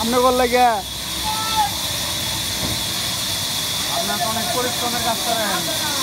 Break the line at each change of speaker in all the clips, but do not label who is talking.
আপনি বল লাগিয়া
আপনার তো অনেক পরিশ্রমের কাজ করেন।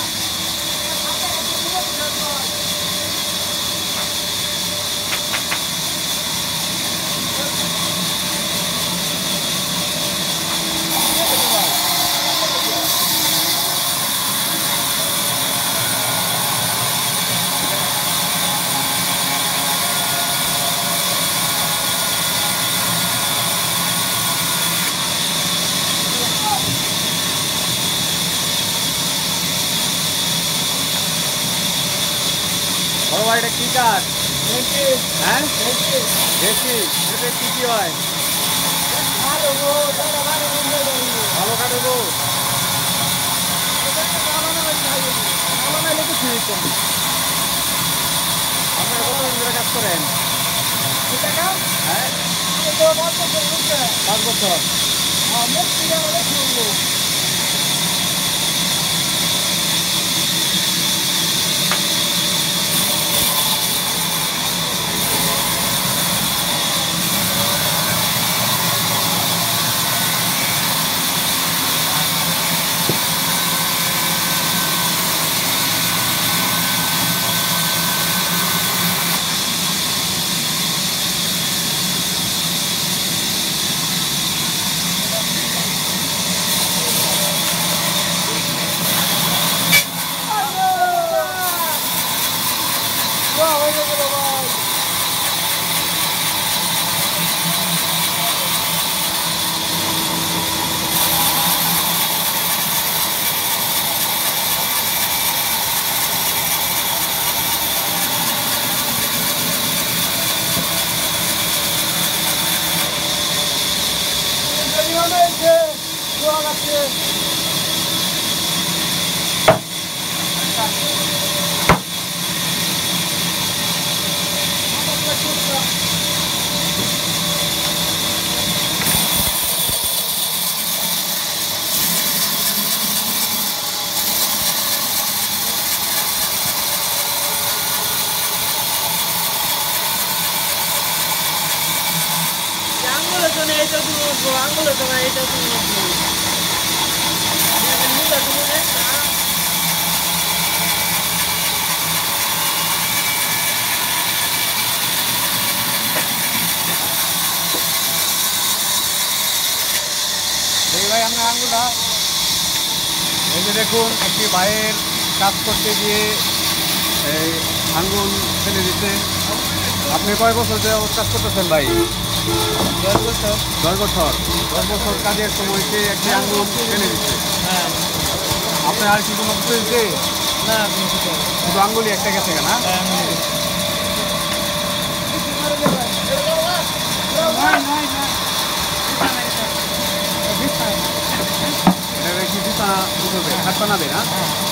বড় ভাই, এটা কি কাজ? হ্যাঁ, দেখি এটা কি কি হয়? ভালো কাটবো। আপনারা কতদিন ধরে কাজ করেন? হ্যাঁ, 5 বছর। এই ভাই, আপনার আঙ্গুলটা এই যে দেখুন, একটি ভাইয়ের কাজ করতে গিয়ে এই আঙ্গুল ফেলে দিতে। আপনি কয় বছর যাবত কাজ করতেছেন ভাই?
10 বছর।
10 বছর। 10 বছর কাজের সময়তে একটি আঙ্গুল ফেলে দিচ্ছে।
হ্যাঁ,
আপনার আর কি কোনো কিছু হয়েছে?
না
শুধু আঙ্গুলি একটা গেছে না? এটা কি বিছানা উঠবে, খাট বানাবে না?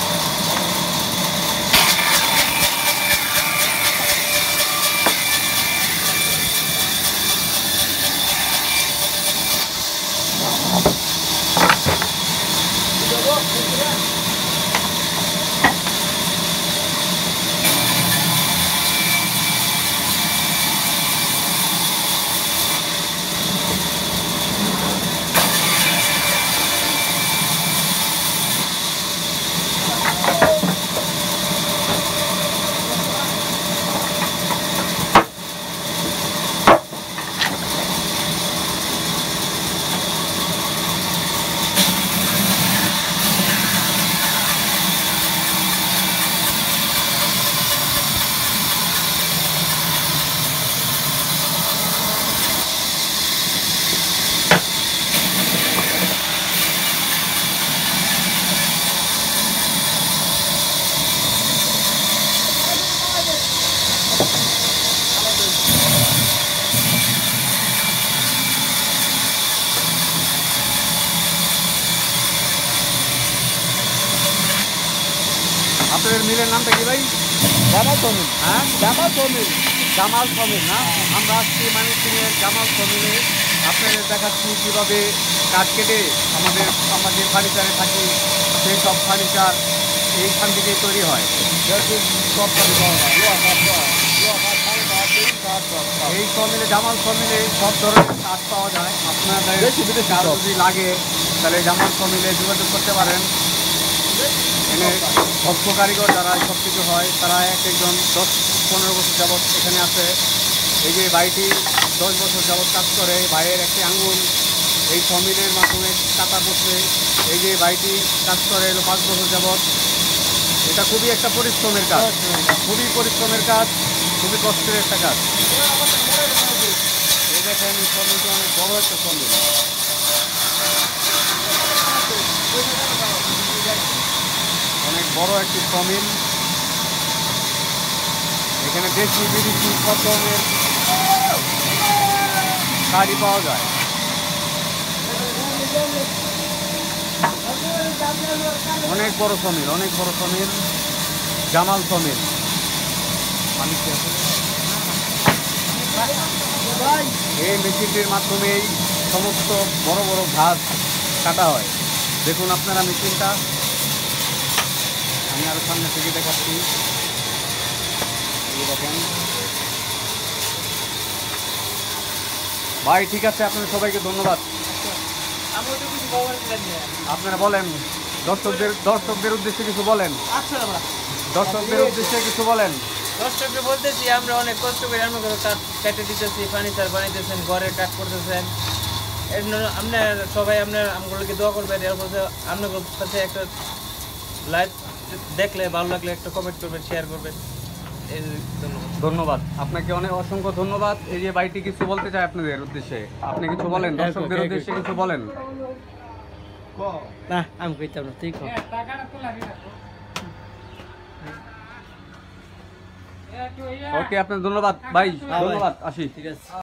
আপনাদের মিলের নামটা কি ভাই?
জামাল সমিল।
হ্যাঁ,
জামাল সমিল।
জামাল সমিল না? আমরা আজকে ময়মনসিংহের জামাল সমিলে আপনাদের দেখাচ্ছি কীভাবে কাঠ কেটে আমরা যে ফার্নিচারে থাকি সেই সব ফার্নিচার এইখান থেকেই তৈরি হয়।
সব
এই সমিলে জামাল সমিলে সব ধরনের কাঠ পাওয়া যায়। আপনাদের
দেশি বিদেশি
কার
সব।
যদি লাগে তাহলে জামাল সমিলে যোগাযোগ করতে পারেন। এখানে দক্ষ কারিগর যারা সব কিছু হয় তারা একজন 10-15 বছর যাবৎ এখানে আছে। এই যে ভাইটি 10 বছর যাবৎ কাজ করে। ভাইয়ের একটি আঙ্গুল এই সমিলের মাধ্যমে কাটা পড়ছে। এই যে ভাইটি কাজ করে এলো 5 বছর যাবৎ। এটা খুবই একটা পরিশ্রমের কাজ, খুবই পরিশ্রমের কাজ, খুবই কষ্টের একটা কাজ। এই দেখেন এই সমিলটা অনেক বড় একটা সমিল, অনেক বড় একটি সমিল। এখানে দেশি বিদেশি সব ধরনের শাড়ি পাওয়া যায়। অনেক বড় সমিল, অনেক বড় সমিল, জামাল সমিল। এই মেশিনটির মাধ্যমেই সমস্ত বড় বড় ঘাস কাটা হয়। দেখুন আপনারা মেশিনটা, আমি আরো সামনে থেকে দেখাচ্ছি। এই দেখেন ভাই, ঠিক আছে, আপনাদের সবাইকে ধন্যবাদ। আপনারা বলেন, দর্শকদের উদ্দেশ্যে কিছু বলেন, দর্শকদের উদ্দেশ্যে কিছু বলেন।
দর্শককে বলতেছি আমরা অনেক কষ্ট করে আমরা কাঠ কেটে দিতেছি, ফার্নিচার বানাইতেছেন, ঘরে কাঠ করতেছেন। এর জন্য আপনার সবাই আপনার আমগুলোকে দোয়া করবেন। এরপর আপনার কাছে একটা লাইক দেখলে ভালো লাগলে একটা কমেন্ট করবেন, শেয়ার করবেন। এই ধন্যবাদ।
ধন্যবাদ আপনাকে, অনেক অসংখ্য ধন্যবাদ। এই যে ভাইটি কিছু বলতে চায় আপনাদের উদ্দেশ্যে, আপনি কিছু বলেন, দর্শকদের উদ্দেশ্যে কিছু বলেন।
না আমি কইতাম না, ঠিক
ওকে, আপনার ধন্যবাদ ভাই, ধন্যবাদ, আসি।
ঠিক আছে।